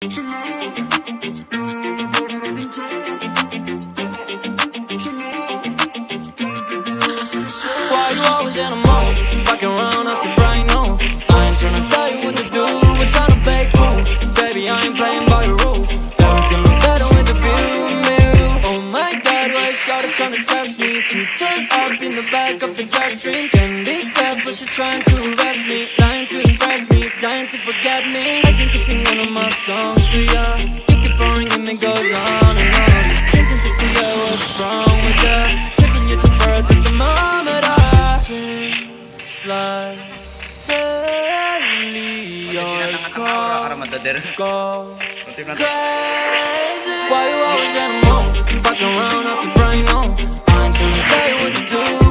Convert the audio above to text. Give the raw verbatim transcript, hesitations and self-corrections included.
Why you always in a mode? Fucking around up to bright noon. I ain't tryna tell you what to do, we're tryna play cool. Baby, I ain't playing by your rules. Everything look better with the view, view. Oh my God, why is shawty tryna test me? To turn up in the back of the jet stream. Can't be careful, she trying to arrest me. Lying to impress me, dying to forget me. I can keep singing one of my songs to ya. You keep boring and it goes on and on. Can't seem to figure what's wrong with ya. Checking your temperature, thermometer. Seems like barely you're cold. Go crazy. Why you always in a mode? Fucking around up to brain on. I ain't tryna tell you what to do.